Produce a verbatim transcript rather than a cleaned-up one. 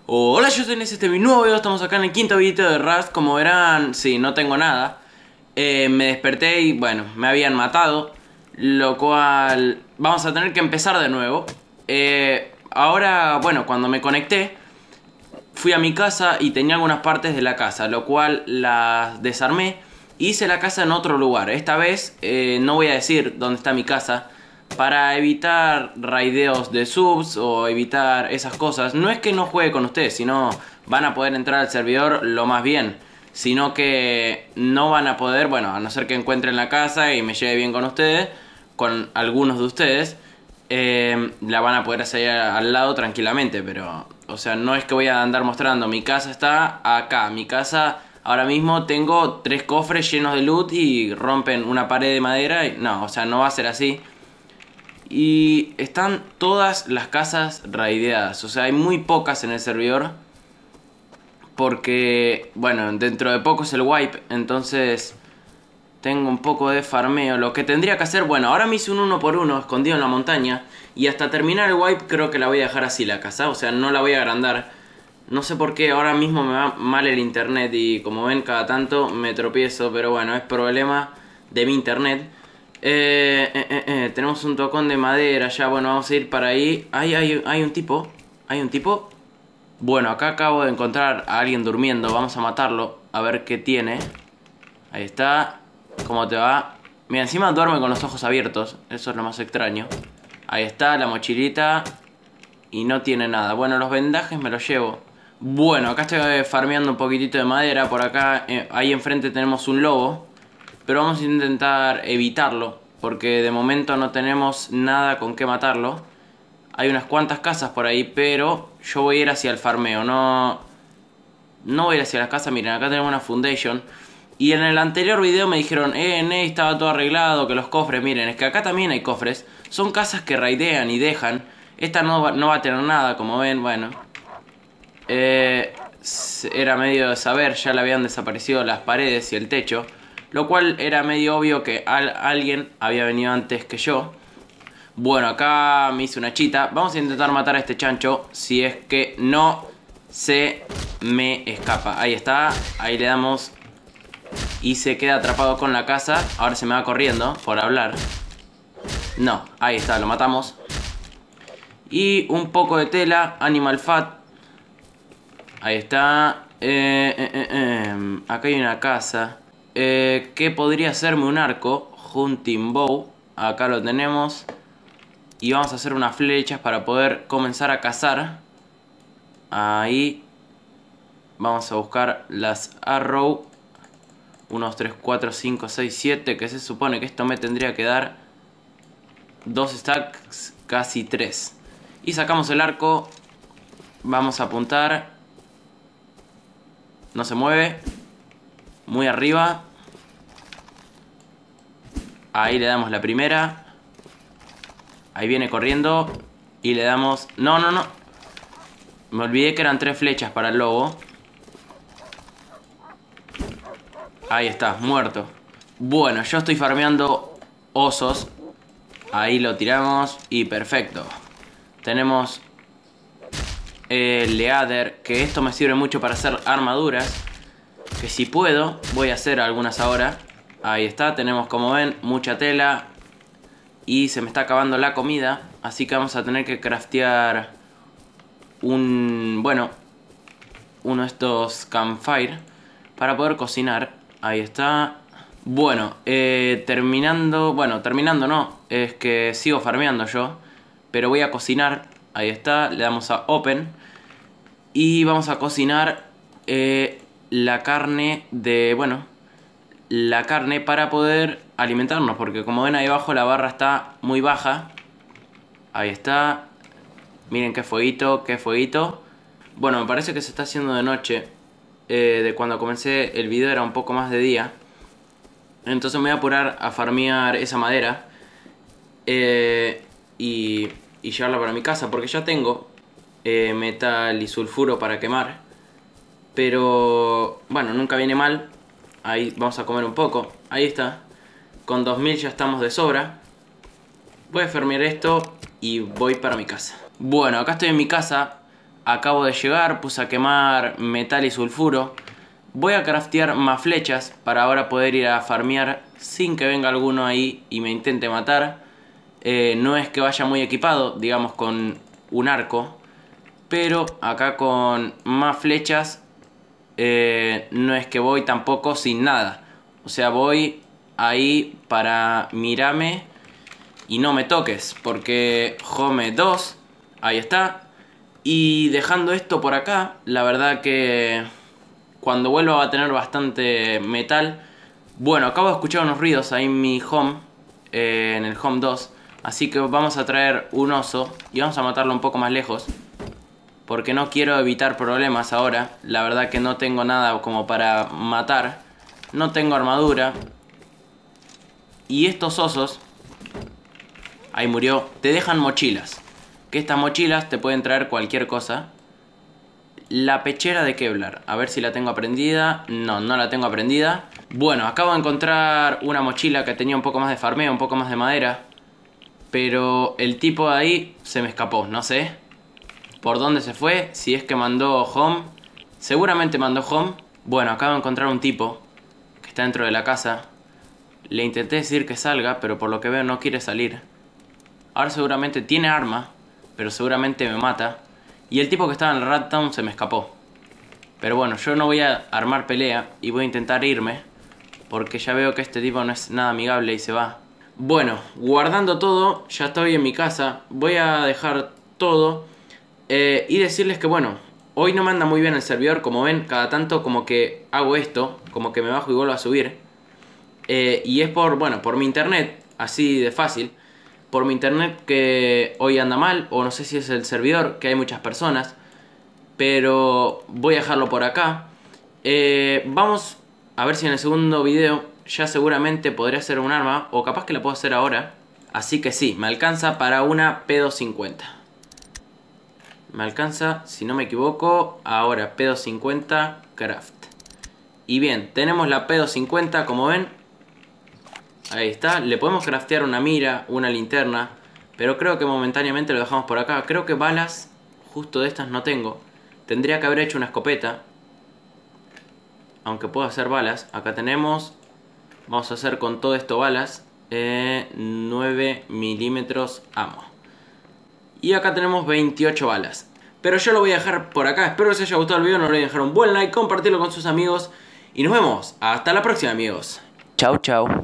Hola, yo soy Nes, este es mi nuevo video, estamos acá en el quinto video de Rust. Como verán, sí, no tengo nada. eh, Me desperté y bueno, me habían matado. Lo cual vamos a tener que empezar de nuevo. eh, Ahora, bueno, cuando me conecté fui a mi casa y tenía algunas partes de la casa, lo cual las desarmé. Hice la casa en otro lugar. Esta vez eh, no voy a decir dónde está mi casa, para evitar raideos de subs o evitar esas cosas. No es que no juegue con ustedes, sino van a poder entrar al servidor lo más bien. Sino que no van a poder, bueno, a no ser que encuentren la casa y me lleve bien con ustedes, con algunos de ustedes, eh, la van a poder hacer al lado tranquilamente. Pero, o sea, no es que voy a andar mostrando, mi casa está acá, mi casa... Ahora mismo tengo tres cofres llenos de loot y rompen una pared de madera y... No, o sea, no va a ser así. Y están todas las casas raideadas. O sea, hay muy pocas en el servidor. Porque, bueno, dentro de poco es el wipe. Entonces tengo un poco de farmeo. Lo que tendría que hacer, bueno, ahora me hice un uno por uno escondido en la montaña. Y hasta terminar el wipe creo que la voy a dejar así la casa. O sea, no la voy a agrandar. No sé por qué, ahora mismo me va mal el internet. Y como ven, cada tanto me tropiezo. Pero bueno, es problema de mi internet. Eh, eh, eh, eh, tenemos un tocón de madera ya. Bueno, vamos a ir para ahí. Hay, hay, hay un tipo. Hay un tipo. Bueno, acá acabo de encontrar a alguien durmiendo. Vamos a matarlo. A ver qué tiene. Ahí está. ¿Cómo te va? Mira, encima duerme con los ojos abiertos. Eso es lo más extraño. Ahí está, la mochilita. Y no tiene nada. Bueno, los vendajes me los llevo. Bueno, acá estoy farmeando un poquitito de madera. Por acá, eh, ahí enfrente tenemos un lobo. Pero vamos a intentar evitarlo, porque de momento no tenemos nada con qué matarlo. Hay unas cuantas casas por ahí, pero yo voy a ir hacia el farmeo. No, no voy a ir hacia las casas. Miren, acá tenemos una foundation. Y en el anterior video me dijeron, eh, ne, estaba todo arreglado, que los cofres, miren, es que acá también hay cofres. Son casas que raidean y dejan. Esta no va, no va a tener nada, como ven, bueno. Eh, era medio de saber, ya le habían desaparecido las paredes y el techo. Lo cual era medio obvio que al, alguien había venido antes que yo. Bueno, acá me hice una chita. Vamos a intentar matar a este chancho, si es que no se me escapa. Ahí está, ahí le damos. Y se queda atrapado con la casa. Ahora se me va corriendo por hablar. No, ahí está, lo matamos. Y un poco de tela, animal fat. Ahí está. eh, eh, eh, eh. Acá hay una casa. Eh, que podría hacerme un arco. Hunting bow. Acá lo tenemos. Y vamos a hacer unas flechas para poder comenzar a cazar. Ahí. Vamos a buscar las arrow. uno, dos, tres, cuatro, cinco, seis, siete. Que se supone que esto me tendría que dar dos stacks, casi tres. Y sacamos el arco. Vamos a apuntar. No se mueve. Muy arriba. Ahí le damos la primera. Ahí viene corriendo. Y le damos... No, no, no. Me olvidé que eran tres flechas para el lobo. Ahí está, muerto. Bueno, yo estoy farmeando osos. Ahí lo tiramos. Y perfecto. Tenemos el leather, que esto me sirve mucho para hacer armaduras. Que si puedo, voy a hacer algunas ahora. Ahí está, tenemos, como ven, mucha tela. Y se me está acabando la comida. Así que vamos a tener que craftear un... Bueno, uno de estos campfire para poder cocinar. Ahí está. Bueno, eh, terminando... Bueno, terminando no. Es que sigo farmeando yo. Pero voy a cocinar. Ahí está, le damos a open. Y vamos a cocinar... Eh... la carne de, bueno, la carne para poder alimentarnos, porque como ven ahí abajo la barra está muy baja. Ahí está. Miren qué fueguito, qué fueguito. Bueno, me parece que se está haciendo de noche. eh, De cuando comencé el video era un poco más de día. Entonces me voy a apurar a farmear esa madera. eh, y, y llevarla para mi casa, porque ya tengo eh, metal y sulfuro para quemar. Pero, bueno, nunca viene mal. Ahí vamos a comer un poco. Ahí está. Con dos mil ya estamos de sobra. Voy a farmear esto y voy para mi casa. Bueno, acá estoy en mi casa. acabo de llegar, puse a quemar metal y sulfuro. Voy a craftear más flechas para ahora poder ir a farmear sin que venga alguno ahí y me intente matar. Eh, no es que vaya muy equipado, digamos con un arco, pero acá con más flechas eh, no es que voy tampoco sin nada. O sea, voy ahí para mirarme y no me toques, porque Home dos, ahí está. Y dejando esto por acá, la verdad que cuando vuelva va a tener bastante metal. Bueno, acabo de escuchar unos ruidos ahí en mi home, eh, en el Home dos. Así que vamos a traer un oso y vamos a matarlo un poco más lejos, porque no quiero evitar problemas ahora. La verdad que no tengo nada como para matar. No tengo armadura. Y estos osos, ahí murió, te dejan mochilas. Que estas mochilas te pueden traer cualquier cosa. La pechera de Kevlar, a ver si la tengo aprendida. No, no la tengo aprendida. Bueno, acabo de encontrar una mochila que tenía un poco más de farmeo, un poco más de madera. Pero el tipo de ahí se me escapó, no sé por dónde se fue, si es que mandó home. Seguramente mandó home. Bueno, acabo de encontrar un tipo que está dentro de la casa. Le intenté decir que salga, pero por lo que veo no quiere salir. Ahora seguramente tiene arma, pero seguramente me mata. Y el tipo que estaba en el Rat Town se me escapó. Pero bueno, yo no voy a armar pelea y voy a intentar irme, porque ya veo que este tipo no es nada amigable y se va. Bueno, guardando todo, ya estoy en mi casa. Voy a dejar todo eh, y decirles que bueno, hoy no me anda muy bien el servidor. Como ven, cada tanto como que hago esto, como que me bajo y vuelvo a subir. eh, Y es por, bueno, por mi internet, así de fácil. Por mi internet que hoy anda mal, o no sé si es el servidor, que hay muchas personas. Pero voy a dejarlo por acá. eh, Vamos a ver si en el segundo video ya seguramente podría hacer un arma, o capaz que la puedo hacer ahora. Así que sí, me alcanza para una P doscientos cincuenta. Me alcanza, si no me equivoco, ahora P doscientos cincuenta craft. Y bien, tenemos la P doscientos cincuenta, como ven. Ahí está, le podemos craftear una mira, una linterna, pero creo que momentáneamente lo dejamos por acá. Creo que balas, justo de estas no tengo. Tendría que haber hecho una escopeta, aunque puedo hacer balas. Acá tenemos, vamos a hacer con todo esto balas, eh, nueve milímetros ammo. Y acá tenemos veintiocho balas. Pero yo lo voy a dejar por acá. Espero que les haya gustado el video, no olviden dejar un buen like, compartirlo con sus amigos. Y nos vemos, hasta la próxima amigos. Chau chau.